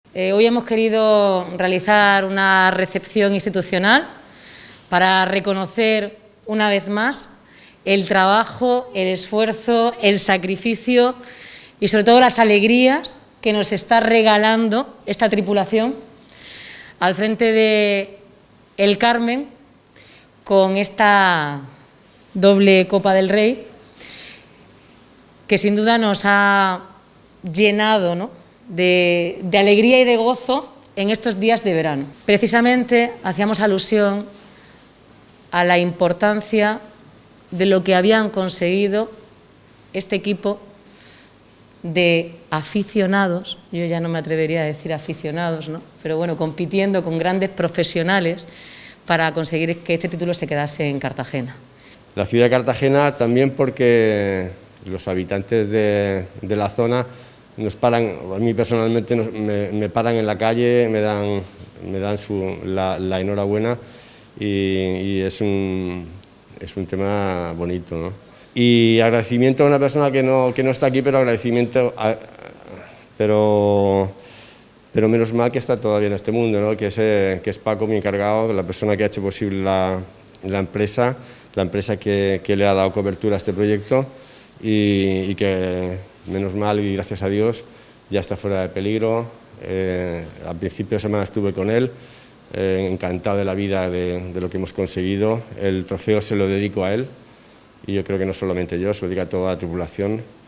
Hoy hemos querido realizar una recepción institucional para reconocer una vez más el trabajo, el esfuerzo, el sacrificio y sobre todo las alegrías que nos está regalando esta tripulación al frente de El Carmen con esta doble Copa del Rey que sin duda nos ha llenado, ¿no?, de alegría y de gozo en estos días de verano. Precisamente hacíamos alusión a la importancia de lo que habían conseguido este equipo de aficionados, yo ya no me atrevería a decir aficionados, ¿no?, pero bueno, compitiendo con grandes profesionales para conseguir que este título se quedase en Cartagena. La ciudad de Cartagena también porque los habitantes de la zona nos paran, a mí personalmente me paran en la calle, me dan la enhorabuena y es un tema bonito, ¿no? Y agradecimiento a una persona que no está aquí, pero pero menos mal que está todavía en este mundo, ¿no?, que es Paco, mi encargado, la persona que ha hecho posible la empresa que le ha dado cobertura a este proyecto y que menos mal y gracias a Dios ya está fuera de peligro. Al principio de semana estuve con él, encantado de la vida de lo que hemos conseguido. El trofeo se lo dedico a él y yo creo que no solamente yo, se lo dedico a toda la tripulación.